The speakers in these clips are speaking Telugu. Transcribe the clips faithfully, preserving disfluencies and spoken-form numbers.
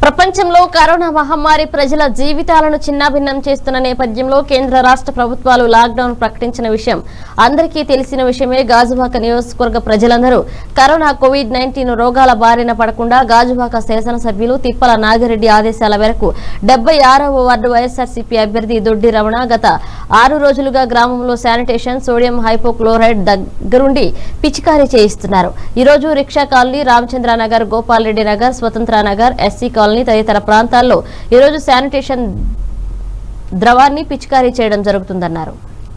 ప్రపంచంలో కరోనా మహమ్మారి ప్రజల జీవితాలను చిన్నాభిన్నం చేస్తున్న నేపథ్యంలో కేంద్ర రాష్ట్ర ప్రభుత్వాలు లాక్డౌన్ ప్రకటించిన విషయం అందరికీ తెలిసిన విషయమే. గాజువాక నియోజకవర్గ ప్రజలందరూ కరోనా కోవిడ్ నైన్టీన్ రోగాల బారిన పడకుండా గాజువాక శాసనసభ్యులు తిప్పల నాగిరెడ్డి ఆదేశాల మేరకు డెబ్బై ఆరవ వార్డు వైఎస్ఆర్సీపీ అభ్యర్థి దొడ్డి రమణ గత ఆరు రోజులుగా గ్రామంలో శానిటేషన్, సోడియం హైపోక్లోరైడ్ దగ్గరుండి పిచికారీ చేయిస్తున్నారు. ఈ రోజు rickshaw colony, Ramachandranagar, Gopal Reddy Nagar, Swatantra Nagar, SC colony తదితర ప్రాంతాల్లో ఈ రోజు శానిటేషన్ ద్రవాన్ని పిచికారీ చేయడం జరుగుతుందన్నారు.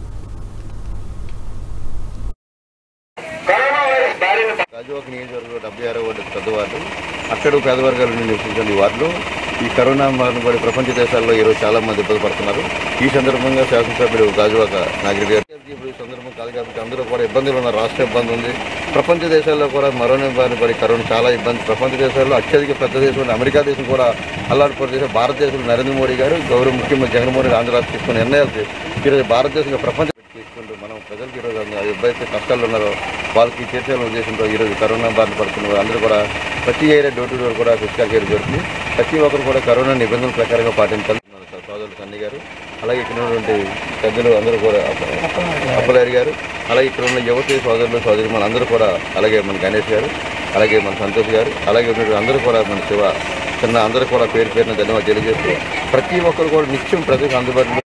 గాజువాక నియోజకవర్గంలో డెబ్బై ఆరో వార్డు పెద్ద వార్డు, అక్కడ పేద వర్గాల నుండి నివసించిన ఈ వార్డులో ఈ కరోనా మహమ్మారి ప్రపంచ దేశాల్లో ఈరోజు చాలా మంది ఇబ్బంది పడుతున్నారు. ఈ సందర్భంగా శాసనసభ్యుడు గాజువాక నాగిరెడ్డి గారు ఈ సందర్భం కాదు కాబట్టి అందరూ కూడా ఇబ్బందులు ఉన్నారు. రాష్ట్ర ఇబ్బంది ఉంది, ప్రపంచ దేశాల్లో కూడా మరోనే బారిన పడి కరోనా చాలా ఇబ్బంది. ప్రపంచ దేశాల్లో అత్యధిక పెద్ద దేశం అమెరికా దేశం కూడా అల్లాడిపోయే దేశం భారతదేశం. నరేంద్ర మోడీ గారు గౌరవ ముఖ్యమంత్రి జగన్మోహన్ రెడ్డి ఆంధ్ర రాష్ట్రం తీసుకున్న నిర్ణయాలు ఈరోజు భారతదేశంగా ప్రపంచ తీసుకుంటూ మనం ప్రజలకు ఈరోజు ఎవరైతే కష్టాలు ఉన్నారో వాళ్ళకి తీర్చాలని ఉద్దేశంతో ఈరోజు కరోనా బారిన పడుతున్నారు. అందరూ కూడా ప్రతి ఏరియా డోర్ టు డోర్ కూడా ఫిజికల్ కేర్ జరుగుతుంది. ప్రతి ఒక్కరు కూడా కరోనా నిబంధనల ప్రకారంగా పాటించాలి. మన సోదరులు సన్ని గారు, అలాగే ఇక్కడ ఉన్నటువంటి పెద్దలు అందరూ కూడా అప్పలారి గారు, అలాగే ఇక్కడ ఉన్న యువతి సోదరులు సోదరి మన అందరూ కూడా, అలాగే మన గణేష్ గారు, అలాగే మన సంతోష్ గారు, అలాగే ఉన్నటువంటి అందరూ కూడా మన శివ చిన్న అందరూ కూడా పేరు పేరున ధన్యవాదాలు తెలియజేస్తూ ప్రతి ఒక్కరు కూడా నిత్యం ప్రజలకు అందుబాటులో